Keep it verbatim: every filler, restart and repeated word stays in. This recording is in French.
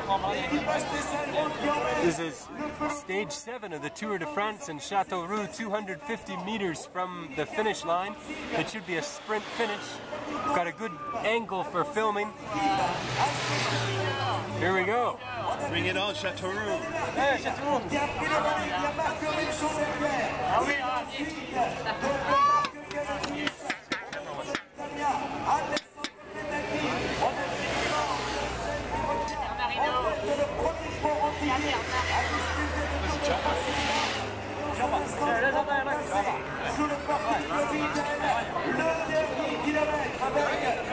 This is stage seven of the Tour de France in Châteauroux, two hundred fifty meters from the finish line. It should be a sprint finish. Got a good angle for filming. Here we go. Bring it on, Châteauroux. Hey, Châteauroux. Sous le portique Covid, le dernier kilomètre avec